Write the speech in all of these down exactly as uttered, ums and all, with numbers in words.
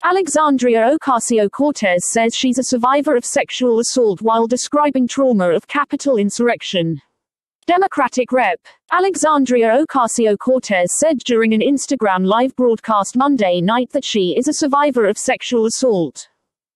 Alexandria Ocasio-Cortez says she's a survivor of sexual assault while describing trauma of Capitol insurrection. Democratic Rep. Alexandria Ocasio-Cortez said during an Instagram live broadcast Monday night that she is a survivor of sexual assault.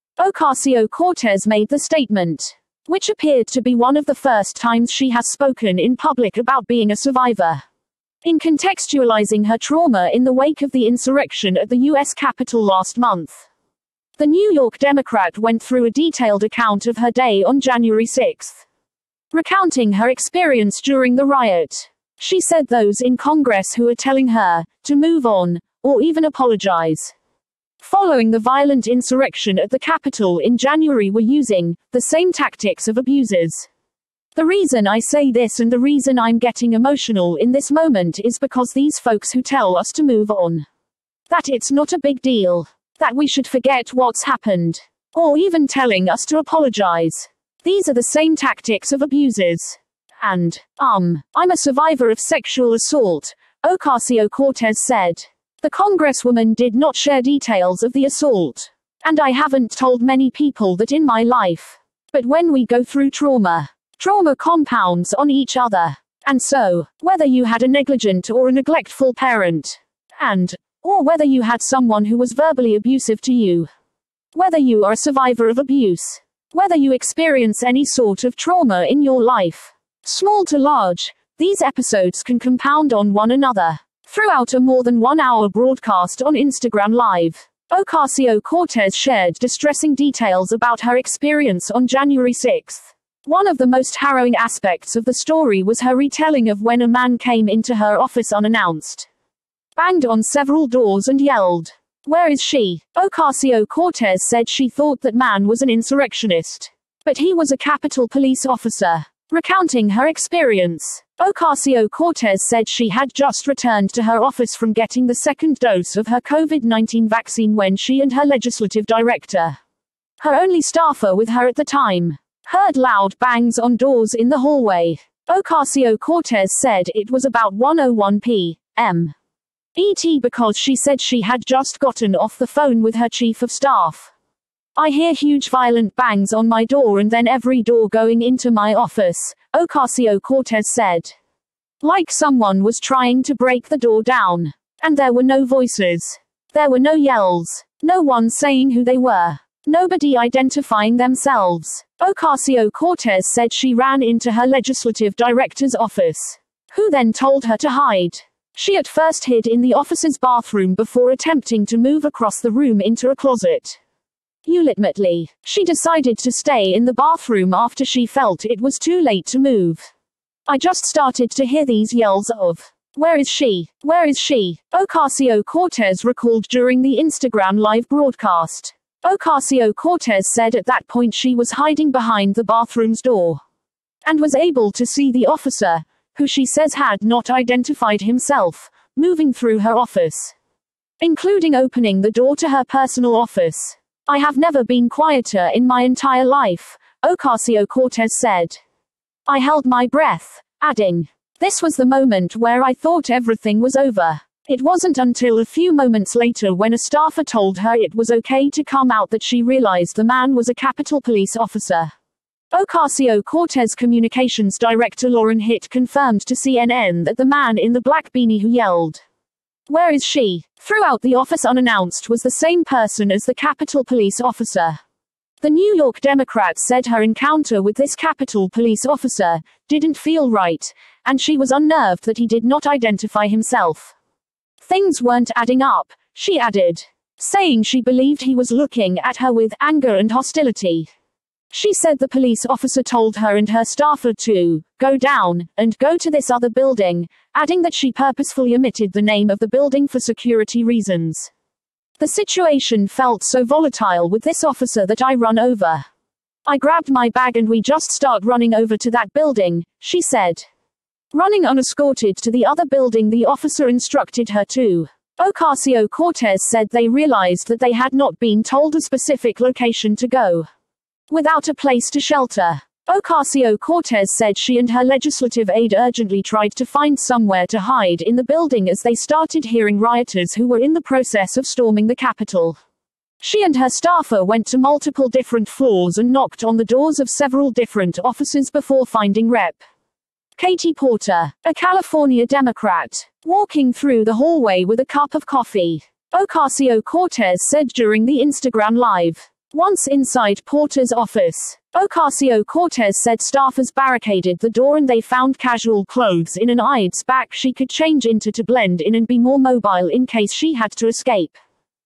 Ocasio-Cortez made the statement, which appeared to be one of the first times she has spoken in public about being a survivor, in contextualizing her trauma in the wake of the insurrection at the U S Capitol last month. The New York Democrat went through a detailed account of her day on January sixth, recounting her experience during the riot. She said those in Congress who are telling her to move on, or even apologize, following the violent insurrection at the Capitol in January were using the same tactics of abusers. The reason I say this and the reason I'm getting emotional in this moment is because these folks who tell us to move on, that it's not a big deal, that we should forget what's happened, or even telling us to apologize. These are the same tactics of abusers. And, um, I'm a survivor of sexual assault, Ocasio-Cortez said. The congresswoman did not share details of the assault. And I haven't told many people that in my life. But when we go through trauma, trauma compounds on each other. And so, whether you had a negligent or a neglectful parent, and, or whether you had someone who was verbally abusive to you, whether you are a survivor of abuse, whether you experience any sort of trauma in your life, small to large, these episodes can compound on one another. Throughout a more than one hour broadcast on Instagram Live, Ocasio-Cortez shared distressing details about her experience on January sixth. One of the most harrowing aspects of the story was her retelling of when a man came into her office unannounced, banged on several doors and yelled, "Where is she?" Ocasio-Cortez said she thought that man was an insurrectionist, but he was a Capitol Police officer. Recounting her experience, Ocasio-Cortez said she had just returned to her office from getting the second dose of her COVID nineteen vaccine when she and her legislative director, her only staffer with her at the time, heard loud bangs on doors in the hallway. Ocasio-Cortez said it was about one oh one p m E T because she said she had just gotten off the phone with her chief of staff. "I hear huge violent bangs on my door and then every door going into my office," Ocasio-Cortez said. "Like someone was trying to break the door down. And there were no voices. There were no yells. No one saying who they were. Nobody identifying themselves." Ocasio-Cortez said she ran into her legislative director's office, who then told her to hide. She at first hid in the office's bathroom before attempting to move across the room into a closet. Ultimately, she decided to stay in the bathroom after she felt it was too late to move. "I just started to hear these yells of, 'Where is she? Where is she?'" Ocasio-Cortez recalled during the Instagram live broadcast. Ocasio-Cortez said at that point she was hiding behind the bathroom's door, and was able to see the officer, who she says had not identified himself, moving through her office, including opening the door to her personal office. "I have never been quieter in my entire life," Ocasio-Cortez said. "I held my breath," adding, "This was the moment where I thought everything was over." It wasn't until a few moments later when a staffer told her it was okay to come out that she realized the man was a Capitol Police officer. Ocasio-Cortez communications director Lauren Hitt confirmed to C N N that the man in the black beanie who yelled, "Where is she?" throughout the office unannounced was the same person as the Capitol Police officer. The New York Democrat said her encounter with this Capitol Police officer didn't feel right, and she was unnerved that he did not identify himself. Things weren't adding up, she added, saying she believed he was looking at her with anger and hostility. She said the police officer told her and her staffer to go down and go to this other building, adding that she purposefully omitted the name of the building for security reasons. "The situation felt so volatile with this officer that I run over. I grabbed my bag and we just start running over to that building," she said. Running unescorted to the other building the officer instructed her to. Ocasio-Cortez said they realized that they had not been told a specific location to go. Without a place to shelter, Ocasio-Cortez said she and her legislative aide urgently tried to find somewhere to hide in the building as they started hearing rioters who were in the process of storming the Capitol. She and her staffer went to multiple different floors and knocked on the doors of several different offices before finding Rep Katie Porter, a California Democrat, walking through the hallway with a cup of coffee. Ocasio-Cortez said during the Instagram Live. Once inside Porter's office, Ocasio-Cortez said staffers barricaded the door and they found casual clothes in an Ides back she could change into to blend in and be more mobile in case she had to escape.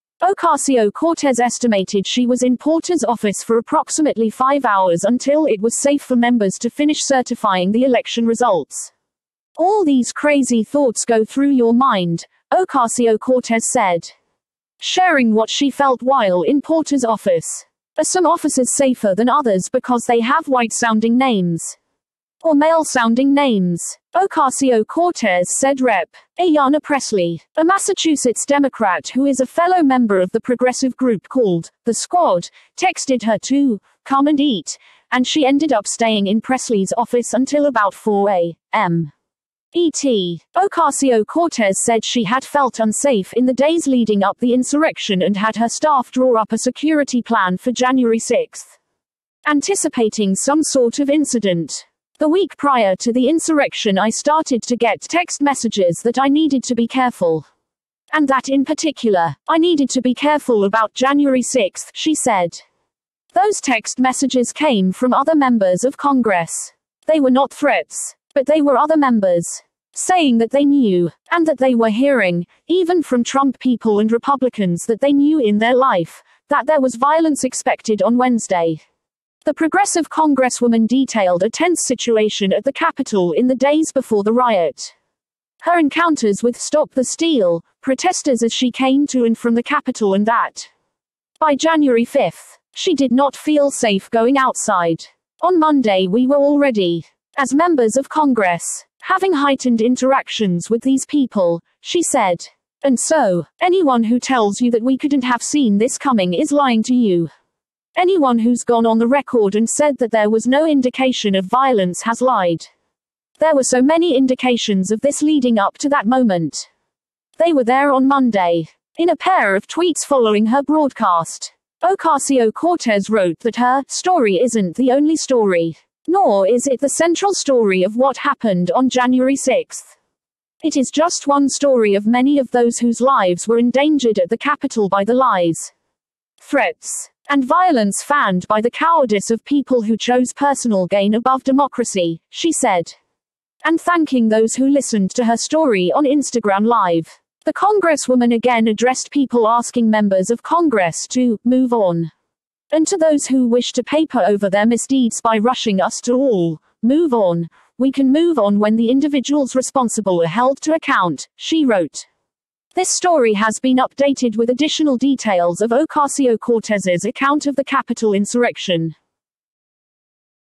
Ocasio-Cortez estimated she was in Porter's office for approximately five hours until it was safe for members to finish certifying the election results. All these crazy thoughts go through your mind, Ocasio-Cortez said, sharing what she felt while in Porter's office. Are some officers safer than others because they have white-sounding names? Or male-sounding names? Ocasio-Cortez said Rep Ayanna Pressley, a Massachusetts Democrat who is a fellow member of the progressive group called The Squad, texted her to come and eat, and she ended up staying in Pressley's office until about four a m E T. Ocasio-Cortez said she had felt unsafe in the days leading up the insurrection and had her staff draw up a security plan for January sixth, anticipating some sort of incident. The week prior to the insurrection, I started to get text messages that I needed to be careful. And that in particular, I needed to be careful about January sixth, she said. Those text messages came from other members of Congress. They were not threats, but they were other members saying that they knew, and that they were hearing, even from Trump people and Republicans that they knew in their life, that there was violence expected on Wednesday. The progressive congresswoman detailed a tense situation at the Capitol in the days before the riot. Her encounters with Stop the Steal protesters as she came to and from the Capitol, and that by January fifth, she did not feel safe going outside. On Monday we were already, as members of Congress, having heightened interactions with these people, she said. And so, anyone who tells you that we couldn't have seen this coming is lying to you. Anyone who's gone on the record and said that there was no indication of violence has lied. There were so many indications of this leading up to that moment. They were there on Monday. In a pair of tweets following her broadcast, Ocasio-Cortez wrote that her story isn't the only story, nor is it the central story of what happened on January sixth. It is just one story of many of those whose lives were endangered at the Capitol by the lies, threats, and violence fanned by the cowardice of people who chose personal gain above democracy, she said. And thanking those who listened to her story on Instagram Live. The Congresswoman again addressed people asking members of Congress to move on. And to those who wish to paper over their misdeeds by rushing us to all move on, we can move on when the individuals responsible are held to account, she wrote. This story has been updated with additional details of Ocasio-Cortez's account of the Capitol insurrection.